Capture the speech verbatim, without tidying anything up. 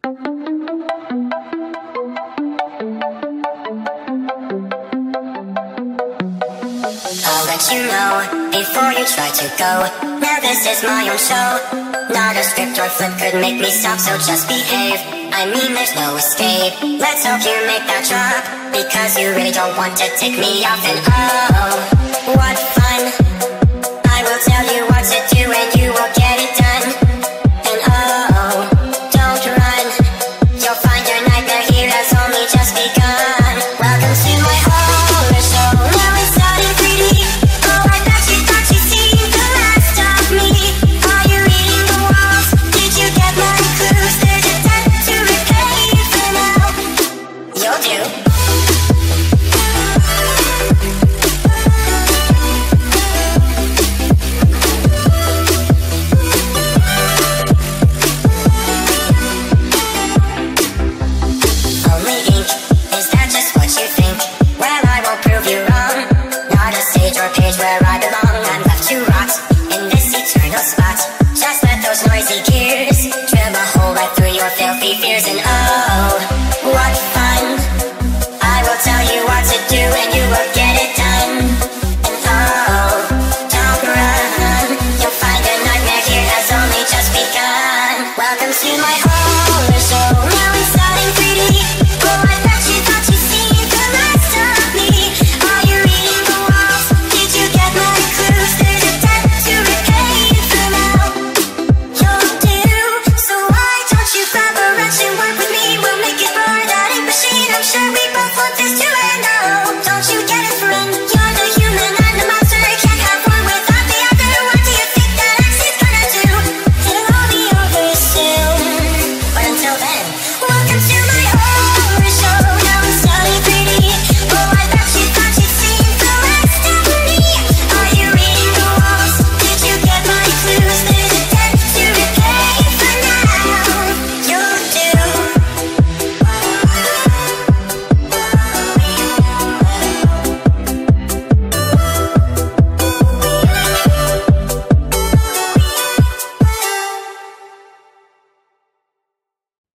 I'll let you know before you try to go. Now this is my own show. Not a script or flip could make me stop, so just behave. I mean there's no escape. Let's hope you make that drop, because you really don't want to take me off. And oh, what fun. I will tell you what to do and you will get it done. And oh, don't run. You'll find your nightmare here has only just begun. Welcome to my horror show. Now it's out in three D. Oh, I bet you thought you'd seen the last of me. Are you reading the walls? Did you get my clues? There's a debt to repay for now. You'll do. Page where I belong, I'm left to rot in this eternal spot. Just let those noisy gears drill a hole right through your filthy fears. And oh, what fun. I will tell you what to do and you will get it done. And oh, don't run. You'll find a nightmare here has only just begun. Welcome to my horror show. Now it's out in three D. Oh, I bet you thought you'd seen the last of me. Are you reading the walls? Did you get my clues? There's a debt to repay for now. You'll do. So why don't you grab a wrench and work with me? We'll make it for that ink machine. I'm sure we both want this to end.